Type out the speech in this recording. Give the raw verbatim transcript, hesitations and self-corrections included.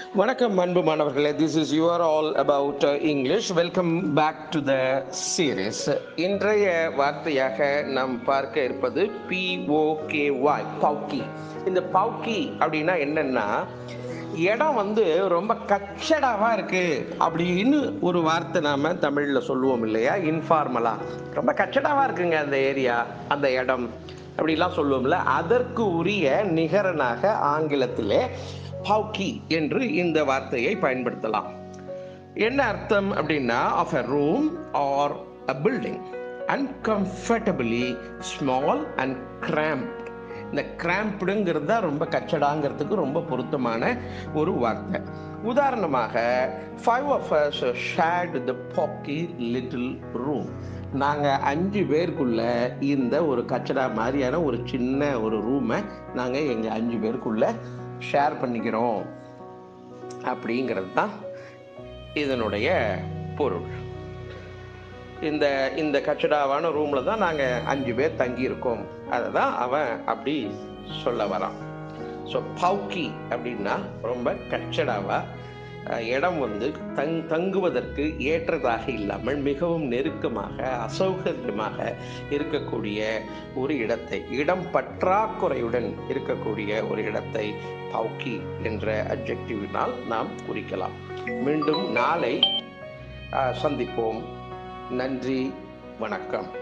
வணக்கம் அன்பு மாணவர்களே, this is your all about English. Welcome back to the series. இன்றைய வார்த்தையாக நாம் பார்க்க இருப்பது பிஓகேஒய், பவுக்கி. இந்த பவுக்கி அப்படின்னா என்னன்னா, இடம் வந்து ரொம்ப கச்சடாவா இருக்கு அப்படின்னு ஒரு வார்த்தை நாம தமிழ்ல சொல்லுவோம் இல்லையா, இன்ஃபார்மலா. ரொம்ப கச்சடாவா இருக்குங்க அந்த ஏரியா, அந்த இடம் அப்படிலாம் சொல்லுவோம்ல. அதற்கு உரிய நிகரனாக ஆங்கிலத்திலே பவுக்கி என்று இந்த வார்த்தையை பயன்படுத்தலாம். என்ன அர்த்தம் அப்படின்னா, half a room or a building uncomfortably small and cramped. இந்த கிராம்ப்டுங்கிறது தான் ரொம்ப கச்சடாங்கிறதுக்கு ரொம்ப பொருத்தமான ஒரு வார்த்தை. உதாரணமாக, five of us shared the poky little room. நாங்கள் அஞ்சு பேருக்குள்ள இந்த ஒரு கச்சடா மாதிரியான ஒரு சின்ன ஒரு ரூமை நாங்கள் எங்கள் அஞ்சு பேருக்குள்ள ஷேர் பண்ணிக்கிறோம் அப்படிங்கிறது தான் இதனுடைய பொருள். இந்த இந்த கச்சடாவான ரூமில் தான் நாங்கள் அஞ்சு பேர் தங்கியிருக்கோம். அதை தான் அவன் அப்படி சொல்ல வரான். ஸோ பவுக்கி அப்படின்னா ரொம்ப கச்சடாவாக, இடம் வந்து தங் தங்குவதற்கு ஏற்றதாக இல்லாமல் மிகவும் நெருக்கமாக அசௌகரியமாக இருக்கக்கூடிய ஒரு இடத்தை, இடம் பற்றாக்குறையுடன் இருக்கக்கூடிய ஒரு இடத்தை பவுக்கி என்ற அட்ஜெக்டிவினால் நாம் குறிக்கலாம். மீண்டும் நாளை சந்திப்போம். நன்றி, வணக்கம்.